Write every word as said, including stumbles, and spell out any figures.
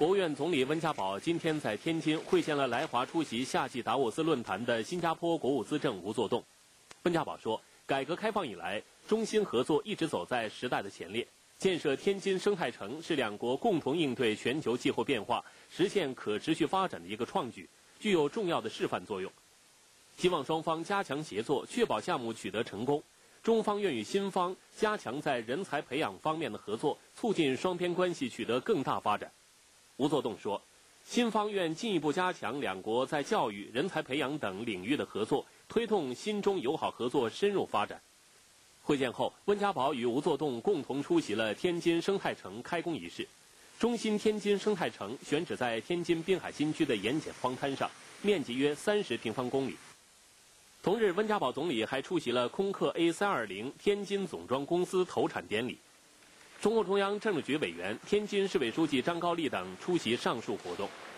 国务院总理温家宝今天在天津会见了来华出席夏季达沃斯论坛的新加坡国务资政吴作栋。温家宝说，改革开放以来，中新合作一直走在时代的前列，建设天津生态城是两国共同应对全球气候变化、实现可持续发展的一个创举，具有重要的示范作用。希望双方加强协作，确保项目取得成功。中方愿与新方加强在人才培养方面的合作，促进双边关系取得更大发展。吴作栋说，新方愿进一步加强两国在教育、人才培养等领域的合作，推动新中友好合作深入发展。会见后，温家宝与吴作栋共同出席了天津生态城开工仪式。中新天津生态城选址在天津滨海新区的盐碱荒滩上，面积约三十平方公里。同日，温家宝总理还出席了空客 A 三二零天津总装公司投产典礼。中共中央政治局委员、天津市委书记张高丽等出席上述活动。